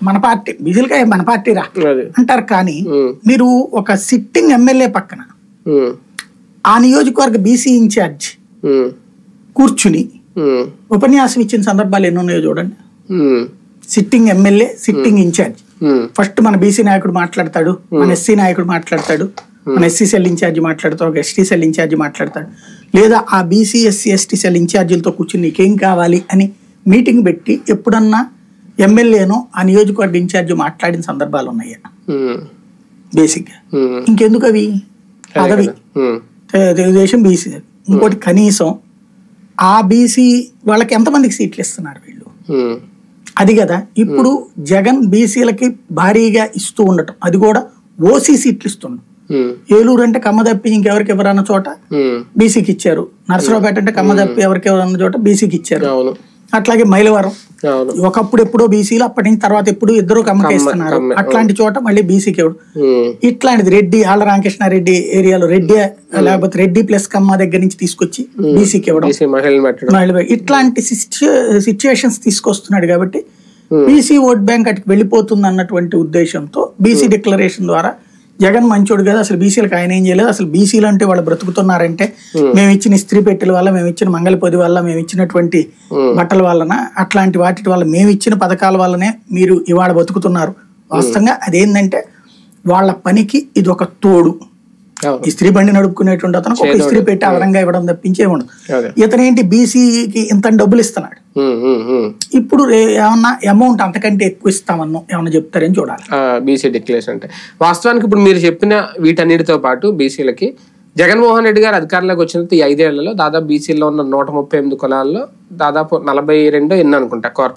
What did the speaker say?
మన పార్టీ బీసీలకే మన పార్టీ రా అంటారు. కానీ మీరు ఒక సిట్టింగ్ ఎమ్మెల్యే పక్కన ఆ నియోజకవర్గ బీసీ ఇన్ఛార్జ్ కూర్చుని ఉపన్యాసం ఇచ్చిన సందర్భాలు ఎన్ని ఉన్నాయో చూడండి. Sitting MLA, sitting incharge first మన బీసీ నాయకుడు మాట్లాడతాడు, మన ఎస్సీ నాయకుడు మాట్లాడతాడు, మన ఎస్సీ సెల్ ఇన్ఛార్జ్ మాట్లాడతాడు, ఒక ఎస్టీ సెల్ ఇన్ఛార్జ్ మాట్లాడతాడు, లేదా ఆ బీసీ ఎస్సీ ఎస్టీ సెల్ ఇన్ఛార్జీలతో కూర్చుని నీకేం కావాలి అని మీటింగ్ పెట్టి ఎప్పుడన్నా ఎమ్మెల్యేనో ఆ నియోజకవర్గ ఇన్ఛార్జ్ మాట్లాడిన సందర్భాలు ఉన్నాయా? బేసిక్ గా ఇంకెందుకు అవి పదవి తెలుగుదేశం బీసీ. ఇంకోటి కనీసం ఆ బీసీ వాళ్ళకి ఎంతమందికి సీట్లు ఇస్తున్నారు వీళ్ళు, అది కదా. ఇప్పుడు జగన్ బీసీలకి భారీగా ఇస్తూ ఉండటం, అది కూడా ఓసీ సీట్లు ఇస్తున్నాం. ఏలూరు అంటే కమ్మదప్పి ఇంకెవరికి ఎవరన్న చోట బీసీకి ఇచ్చారు, నర్సరావుపేట అంటే కమ్మదప్పి ఎవరికి ఎవరన్న చోట బీసీకి ఇచ్చారు. అట్లాగే మైలవరం ఒకప్పుడు ఎప్పుడో బీసీలు, అప్పటి నుంచి తర్వాత ఎప్పుడు ఇద్దరు కమ్మకి ఇస్తున్నారు. అట్లాంటి చోట మళ్ళీ బీసీకి ఎవడు. ఇట్లాంటిది రెడ్డి ఆళ్ళ రామకృష్ణారెడ్డి ఏరియాలో రెడ్డి లేకపోతే రెడ్డి ప్లస్ కమ్మ దగ్గర నుంచి తీసుకొచ్చి బీసీకి ఇవ్వడం, ఇట్లాంటి సిచ్యువేషన్స్ తీసుకొస్తున్నాడు. కాబట్టి బీసీ ఓట్ బ్యాంక్ అటుకు వెళ్ళిపోతుంది అన్నటువంటి ఉద్దేశంతో బీసీ డిక్లరేషన్ ద్వారా జగన్ మంచోడు కదా, అసలు బీసీలకు ఆయన ఏం చేయలేదు, అసలు బీసీలు అంటే వాళ్ళు బ్రతుకుతున్నారంటే మేము ఇచ్చిన ఇస్త్రీ పెట్టెల వల్ల, మేము ఇచ్చిన మంగళపొది వల్ల, మేము ఇచ్చినటువంటి బట్టల వలన, అట్లాంటి వాటి వల్ల, మేము ఇచ్చిన పథకాల వల్లనే మీరు ఇవాళ బతుకుతున్నారు. వాస్తవంగా అదేంటంటే వాళ్ళ పనికి ఇది ఒక తోడు. ఇస్త్రీ బండి నడుపుకునేటువంటి అతను ఒక ఇస్త్రీ పెట్టి అదనంగా ఇవ్వడం తప్పించే ఉండదు. ఇతనేంటి బీసీకి ఇంత డబ్బులు ఇస్తున్నాడు, ఇప్పుడు ఏమన్నా అమౌంట్ అంతకంటే ఎక్కువ ఇస్తామన్నా ఏమన్నా చెప్తారని చూడాలి. బీసీ డిక్లరేషన్ అంటే వాస్తవానికి ఇప్పుడు మీరు చెప్పిన వీటన్నిటితో పాటు బీసీలకి జగన్మోహన్ రెడ్డి గారు అధికారంలోకి వచ్చిన ఈ 5 ఏళ్లలో దాదాపు బీసీలో ఉన్న 138 కులాల్లో దాదాపు 42 ఎన్ని అనుకుంటా